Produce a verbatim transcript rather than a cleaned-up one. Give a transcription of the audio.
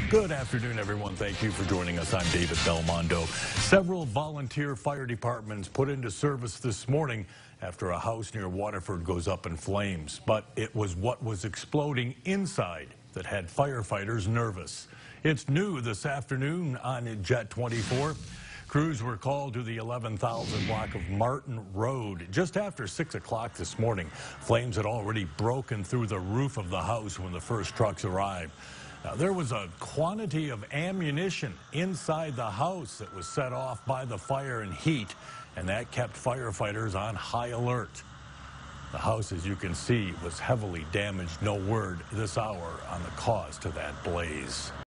Good afternoon, everyone. Thank you for joining us. I'm David Belmondo. Several volunteer fire departments put into service this morning after a house near Waterford goes up in flames. But it was what was exploding inside that had firefighters nervous. It's new this afternoon on Jet twenty-four. Crews were called to the eleven thousand block of Martin Road just after six o'clock this morning. Flames had already broken through the roof of the house when the first trucks arrived. Now, there was a quantity of ammunition inside the house that was set off by the fire and heat, and that kept firefighters on high alert. The house, as you can see, was heavily damaged. No word this hour on the cause to that blaze.